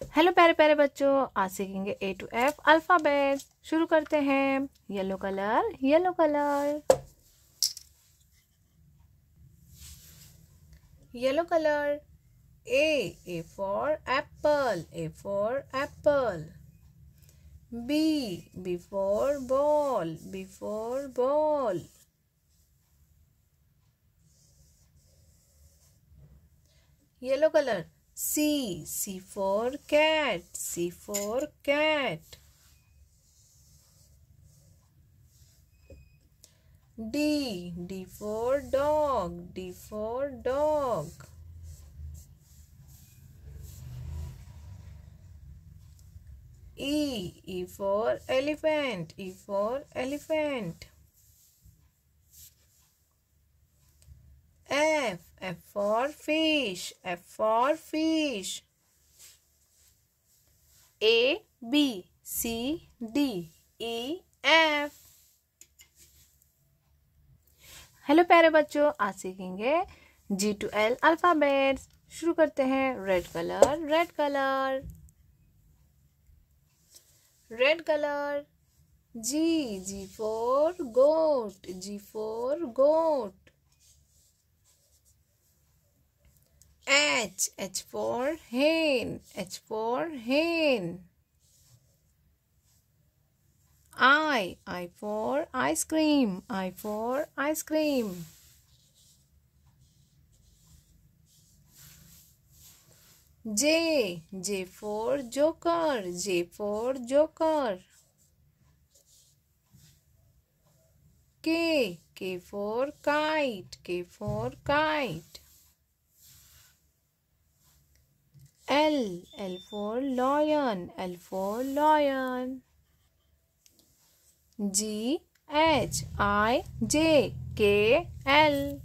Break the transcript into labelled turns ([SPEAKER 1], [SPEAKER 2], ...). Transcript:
[SPEAKER 1] Hello प्यारे प्यारे बच्चों, आज सीखेंगे ए टू एफ अल्फ़ाबेट। शुरू करते हैं। Yellow colour, yellow colour, yellow colour. A for apple, A for apple. B for ball, B for ball. Yellow colour. C for cat, C for cat. D for dog, D for dog. E for elephant, E for elephant. F for fish, F for fish. A B C D E F। Hello प्यारे बच्चों, आज सीखेंगे G to L alphabets. शुरू करते हैं। Red colour, red colour, red colour. G for goat, G for goat। H for hen, H for hen। I for ice cream, I for ice cream। J for joker, J for joker। K for kite, K for kite। L for lion, L for lion। G H I J K L।